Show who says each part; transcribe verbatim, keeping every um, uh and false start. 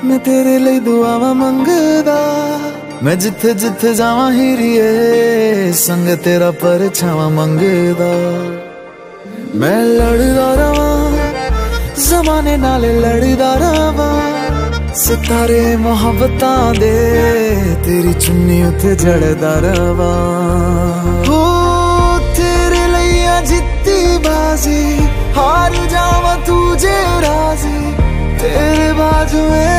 Speaker 1: मैं तेरे लिए दुआवा मंगदा, मैं जिथे जिथे जावा हीरिए संग तेरा परछावा मंगदा। मैं लड़दा रवा ज़माने नाल लड़दा रवा, सितारे मोहब्बतां दे तेरी चुन्नी उते जड़दा रवा। हो तेरे लिए जित्ती बाजी, हार जावा तू जे राजी, तेरे बाजुए